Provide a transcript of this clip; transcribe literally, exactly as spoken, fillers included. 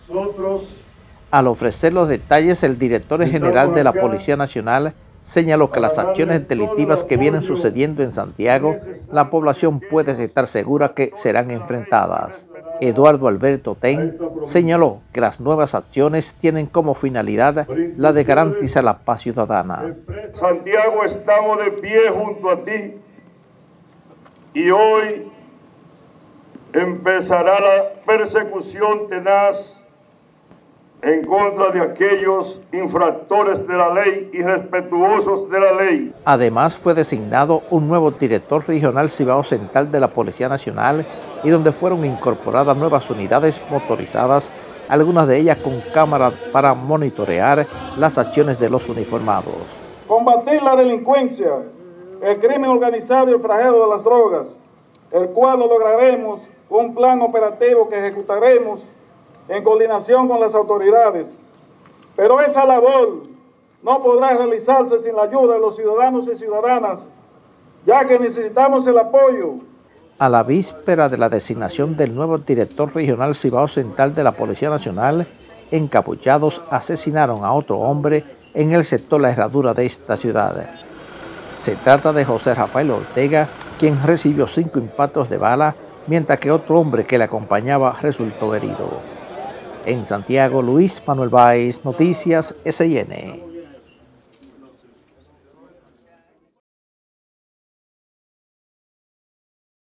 Nosotros, Al ofrecer los detalles, el director general de la Policía Nacional señaló que las acciones delictivas que vienen sucediendo en Santiago, la población puede estar segura que serán enfrentadas. Eduardo Alberto Ten señaló que las nuevas acciones tienen como finalidad la de garantizar la paz ciudadana. Santiago, estamos de pie junto a ti y hoy empezará la persecución tenaz en contra de aquellos infractores de la ley y respetuosos de la ley. Además, fue designado un nuevo director regional Cibao Central de la Policía Nacional y donde fueron incorporadas nuevas unidades motorizadas, algunas de ellas con cámaras para monitorear las acciones de los uniformados. Combatir la delincuencia, el crimen organizado y el fragero de las drogas, el cual lo lograremos con un plan operativo que ejecutaremos en coordinación con las autoridades. Pero esa labor no podrá realizarse sin la ayuda de los ciudadanos y ciudadanas, ya que necesitamos el apoyo. A la víspera de la designación del nuevo director regional Cibao Central de la Policía Nacional, encapuchados asesinaron a otro hombre en el sector La Herradura de esta ciudad. Se trata de José Rafael Ortega, quien recibió cinco impactos de bala, mientras que otro hombre que le acompañaba resultó herido. En Santiago, Luis Manuel Báez, Noticias S I N.